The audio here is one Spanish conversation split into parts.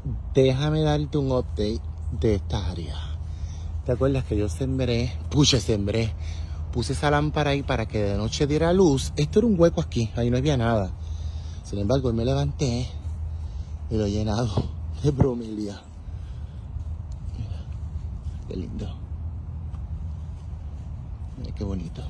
déjame darte un update de esta área. ¿Te acuerdas que yo sembré, puse esa lámpara ahí para que de noche diera luz? Esto era un hueco aquí, ahí no había nada. Sin embargo, hoy me levanté y lo he llenado de bromelia. Mira, qué lindo. Mira qué bonito.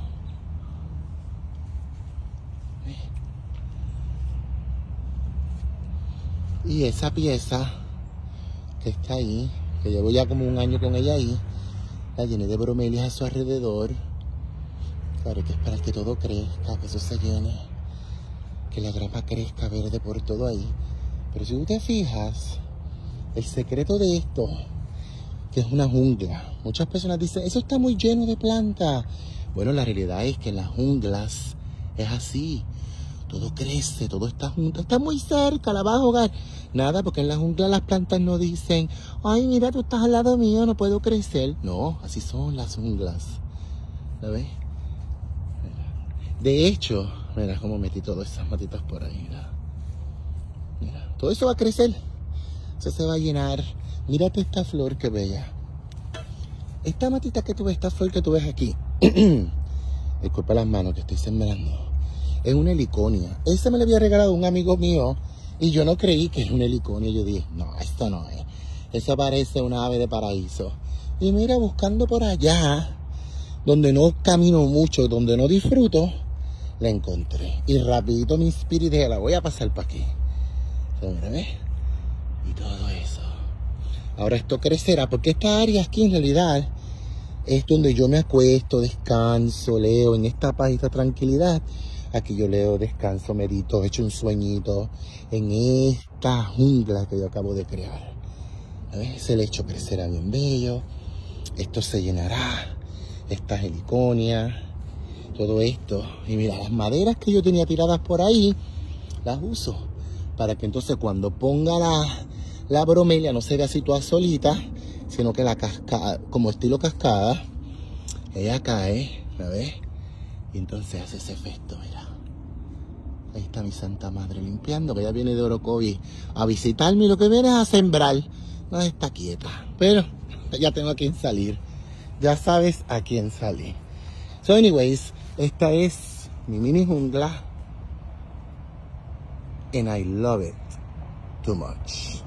Y esa pieza que está ahí, que llevo ya como un año con ella ahí, la llené de bromelias a su alrededor. Claro que es para que todo crezca, que eso se llene, que la grama crezca verde por todo ahí. Pero si tú te fijas, el secreto de esto, que es una jungla, muchas personas dicen, eso está muy lleno de plantas. Bueno, la realidad es que en las junglas es así. Todo crece, todo está junto, está muy cerca, la vas a jugar. Nada, porque en la jungla las plantas no dicen, ay, mira, tú estás al lado mío, no puedo crecer. No, así son las junglas. ¿La ves? De hecho, mira cómo metí todas esas matitas por ahí, mira. Mira, todo eso va a crecer. Eso se va a llenar. Mírate esta flor que bella. Esta matita que tú ves, esta flor que tú ves aquí. Disculpa las manos que estoy sembrando. Es una heliconia. Esa me la había regalado un amigo mío y yo no creí que era una heliconia. Yo dije, no, esto no es. Eso parece una ave de paraíso. Y mira, buscando por allá, donde no camino mucho, donde no disfruto, la encontré. Y rapidito me inspiré y dije, la voy a pasar para aquí. Mira, ¿ves? Y todo eso. Ahora esto crecerá, porque esta área aquí en realidad es donde yo me acuesto, descanso, leo en esta paz y esta tranquilidad. Aquí yo leo, descanso, medito, echo un sueñito en esta jungla que yo acabo de crear. ¿Ves? El hecho crecerá bien bello. Esto se llenará. Estas heliconias. Todo esto. Y mira, las maderas que yo tenía tiradas por ahí, las uso. Para que entonces cuando ponga la bromelia no se vea así toda solita, sino que la cascada, como estilo cascada, ella cae, ¿la ves? Y entonces hace ese efecto, mira. Ahí está mi Santa Madre limpiando, que ella viene de Orocovi a visitarme y lo que viene es a sembrar. No está quieta, pero ya tengo a quien salir. Ya sabes a quién salir. So anyways, esta es mi mini jungla. And I love it too much.